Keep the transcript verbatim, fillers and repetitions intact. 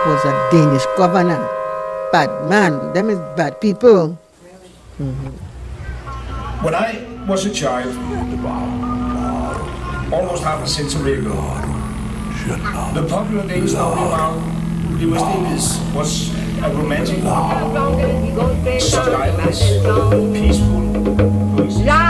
was a Danish governor. Bad man, them is bad people. Mm-hmm. When I was a child, almost half a century ago, the popular Danish story about Lewis Davis was a romantic one. Such islands, peaceful,